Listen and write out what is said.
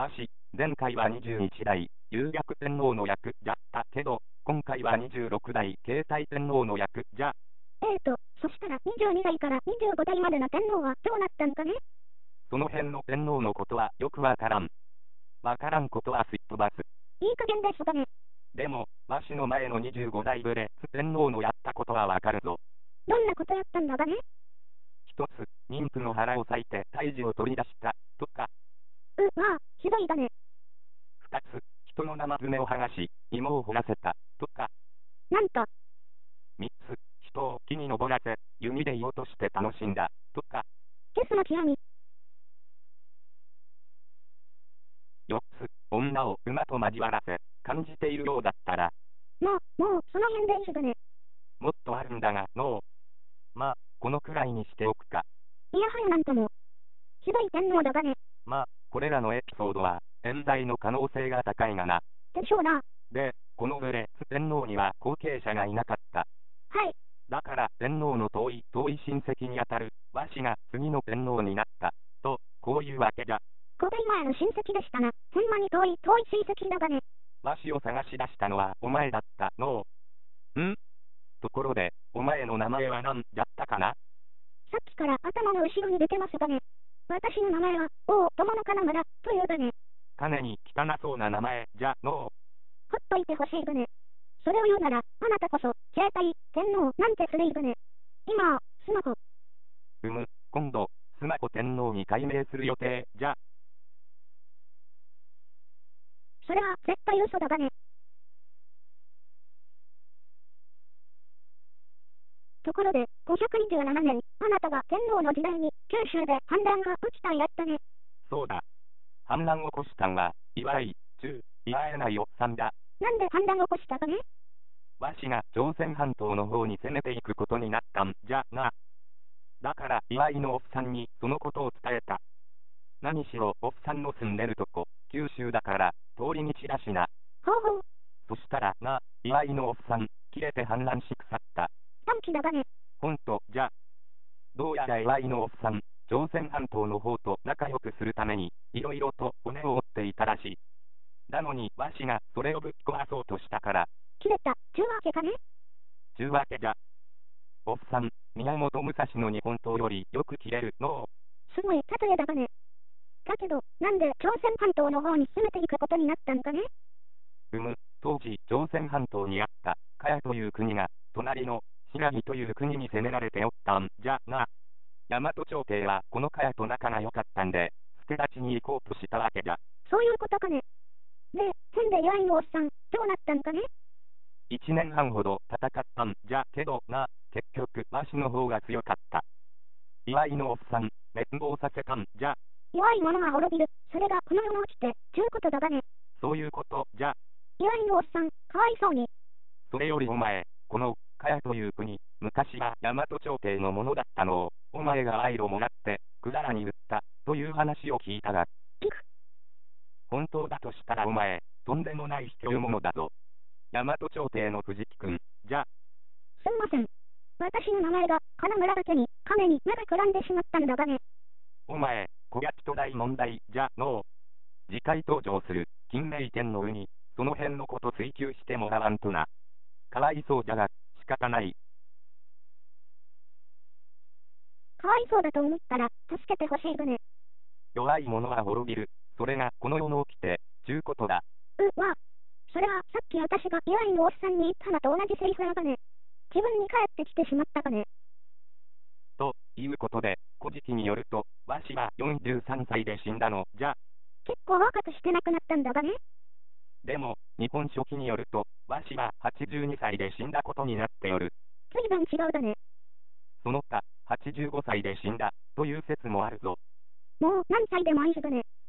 わし、前回は21代、有楽天皇の役じゃったけど、今回は26代、携帯天皇の役じゃ。 そしたら22代から25代までの天皇はどうなったんかね。 その辺の天皇のことはよくわからん。わからんことはすっ飛ばす。 いい加減ですかね。 でも、わしの前の25代ブレス天皇のやったことはわかるぞ。 どんなことやったんだかね。 一つ、妊婦の腹を裂いて胎児を取り出した、とか。 ひどいだね。 二つ、人の生爪を剥がし、芋を掘らせた、とか。 なんと。 三つ、人を木に登らせ、弓で射落として楽しんだ、とか。 ゲスの極み。 四つ、女を馬と交わらせ、感じているようだったら。 もう、その辺でいいだね。 もっとあるんだが、まあ、このくらいにしておくか。 いやはやなんとも。ひどい天皇だがね。 まあ、これらのエピソードは、冤罪の可能性が高いがな。 でしょうな。 で、このブレス天皇には後継者がいなかった。 はい。 だから天皇の遠い親戚にあたるわしが次の天皇になった、と、こういうわけじゃ。 5代前の親戚でしたな。ほんまに遠い親戚だがね。 わしを探し出したのはお前だったのう。ところで、お前の名前は何だったかな。 さっきから頭の後ろに出てますがね。私の名前は、友の金村、というがね。 金に汚そうな名前じゃのほっといてほしいがね。それを言うなら、あなたこそ、携帯、天皇なんてすれいがね。今、スマホ。 今度、スマホ天皇に改名する予定じゃ。 それは絶対嘘だがね。ところで、527年、あなたが天皇の時代に、九州で反乱が起きたんやったね。 そうだ。反乱を起こしたんは、岩井、岩井ないおっさんだ。 なんで反乱を起こしたかね。 わしが朝鮮半島の方に攻めていくことになったんじゃな。だから岩井のおっさんにそのことを伝えた。何しろおっさんの住んでるとこ、九州だから通り道だしな。 ほうほう。 そしたら岩井のおっさん、切れて反乱し腐った。 短気だがね。 ほんとじゃ。どうやら岩井のおっさん、朝鮮半島の方と仲良くするために、いろいろと骨を折っていたらしい。なのにわしがそれをぶっ壊そうとしたから。 切れた、ちゅうわけかね。 ちゅうわけじゃ。おっさん、宮本武蔵の日本刀よりよく切れるの。 すごい例えだがね。だけど、なんで朝鮮半島の方に攻めていくことになったんかね。 当時、朝鮮半島にあった、茅という国が、隣の、新羅という国に攻められておったんじゃな。大和朝廷はこの茅と仲が良かったんで、捨て立ちに行こうとしたわけじゃ。 そういうことかね。で、ほんで岩井のおっさん、どうなったんかね。 1年半ほど戦ったんじゃけどな、結局、わしの方が強かった。岩井のおっさん、滅亡させたんじゃ。 弱い者は滅びる。それがこの世に起きて、ちゅうことだがね。 そういうことじゃ。 岩井のおっさん、かわいそうに。 それよりお前、この、茅という国、昔は大和朝廷のものだったのを、お前が賄賂をもらって、百済に売った、という話を聞いたが。本当だとしたらお前、とんでもない卑怯者だぞ。大和朝廷の藤木君、じゃ。 すんません。私の名前が、金村だけに、亀に目がくらんでしまったんだがね。 お前、小焼きと大問題じゃのう。次回登場する、金明天皇に、その辺のこと追求してもらわんとな。かわいそうじゃが、仕方ない。 かわいそうだと思ったら、助けてほしいがね。 弱い者は滅びる。それがこの世の起きて、ちゅうことだ。 それはさっき私が岩井のおっさんに言ったのと同じセリフやがね。自分に帰ってきてしまったがね。 ということで、古事記によると、わしは43歳で死んだのじゃ。 結構若くして亡くなったんだがね。 でも、日本書紀によると、わしは82歳で死んだことになっておる。 随分違うだね。 その他、85歳で死んだ、という説もあるぞ。 もう何歳でもいいがね。